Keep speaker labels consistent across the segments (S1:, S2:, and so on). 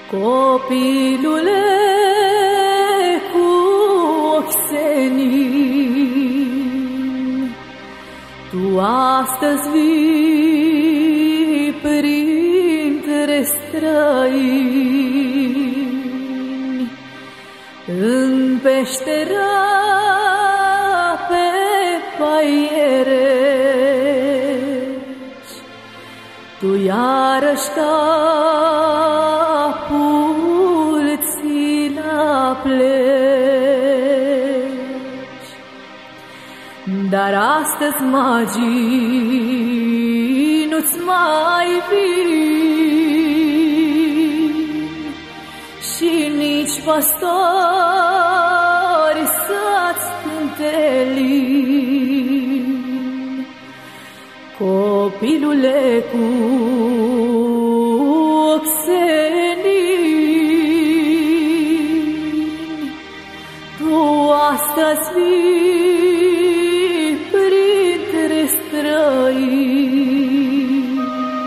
S1: Copilule cu ochi senin, tu astăzi vii printre străini, în peștera pe paierești, tu iarăși capul ți la pleci. Dar astăzi magii nu-ți mai vin și nici păstori să-ți cântelin. Copilule cu ochi senin, tu astăzi vii printre străini.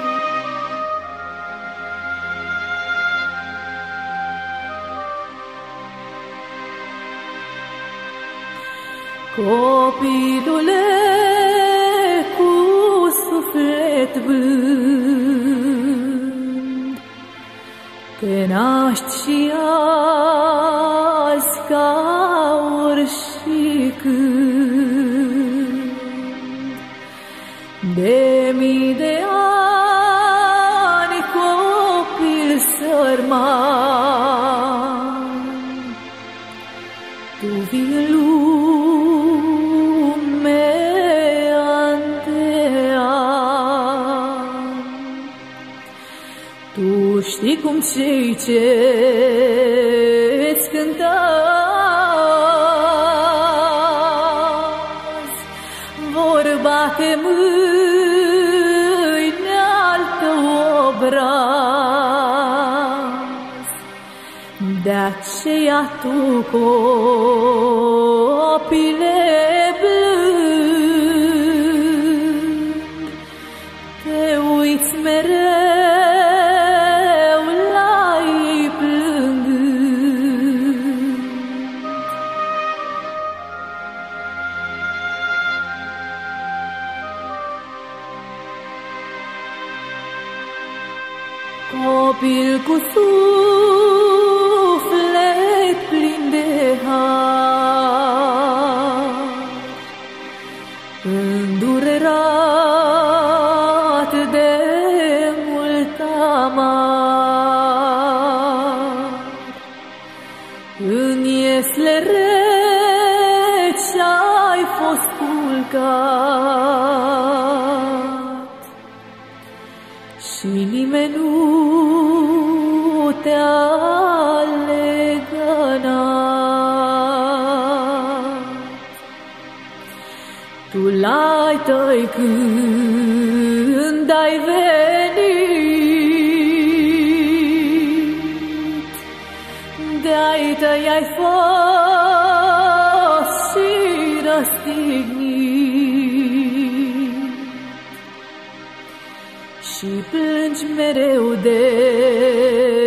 S1: Copilule cu suflet blând, te naști și azi ca orice când. De mii de ani copil sărman, tu vii în lume an de an. Tu știi cum cei ce-ți cântați vor bate mâine al tău obraz. De aceea tu, copile blând, te uiți mereu la ei plângând. Copil cu suflet plin de har, îndurerat de mult amar, în iesle reci ai fost culcat și nimeni nu te-a legănat. Tu l-ai tăi când ai venit, de-ai tăi ai fost și răstignit și plângi mereu de